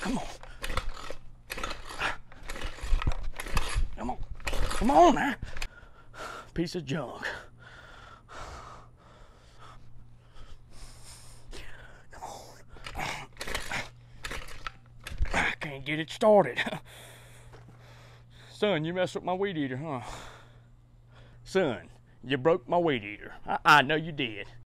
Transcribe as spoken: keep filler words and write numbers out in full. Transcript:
Come on. Come on. Come on now. Piece of junk. Come on. I can't get it started. Son, you messed with my weed eater, huh? Son, you broke my weed eater. I, I know you did.